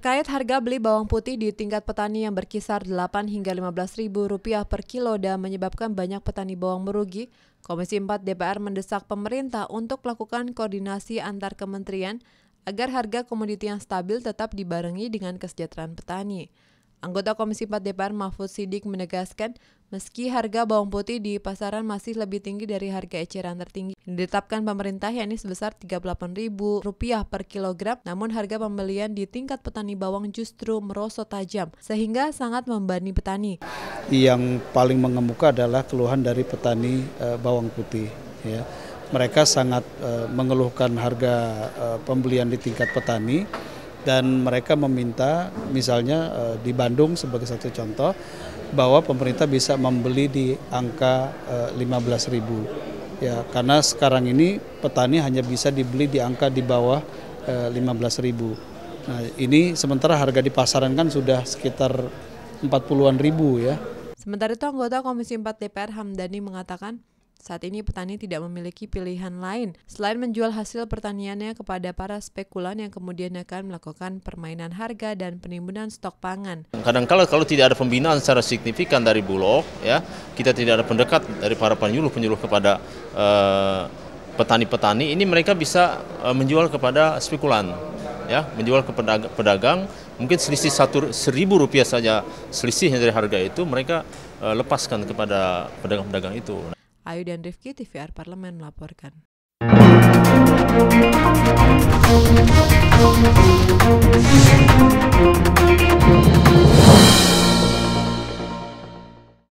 Terkait harga beli bawang putih di tingkat petani yang berkisar 8 hingga Rp15.000 per kilo dan menyebabkan banyak petani bawang merugi, Komisi 4 DPR mendesak pemerintah untuk melakukan koordinasi antar kementerian agar harga komoditi yang stabil tetap dibarengi dengan kesejahteraan petani. Anggota Komisi 4 DPR Mahfud Siddiq menegaskan, meski harga bawang putih di pasaran masih lebih tinggi dari harga eceran tertinggi yang ditetapkan pemerintah, yakni sebesar Rp38.000 per kilogram, namun harga pembelian di tingkat petani bawang justru merosot tajam, sehingga sangat membebani petani. Yang paling mengemuka adalah keluhan dari petani bawang putih. Ya. Mereka sangat mengeluhkan harga pembelian di tingkat petani, dan mereka meminta misalnya di Bandung sebagai satu contoh bahwa pemerintah bisa membeli di angka 15.000 ya, karena sekarang ini petani hanya bisa dibeli di angka di bawah 15.000. Nah, ini sementara harga di pasaran kan sudah sekitar 40-an ribu ya. Sementara itu anggota Komisi 4 DPR Hamdani mengatakan saat ini petani tidak memiliki pilihan lain selain menjual hasil pertaniannya kepada para spekulan yang kemudian akan melakukan permainan harga dan penimbunan stok pangan. Kadang-kala kalau tidak ada pembinaan secara signifikan dari Bulog, ya, kita tidak ada pendekat dari para penyuluh kepada petani-petani, ini mereka bisa menjual kepada spekulan, ya, menjual ke pedagang, mungkin selisih Rp1.000 saja selisihnya dari harga itu mereka lepaskan kepada pedagang-pedagang itu. Ayu dan Rifki, TVR Parlemen melaporkan.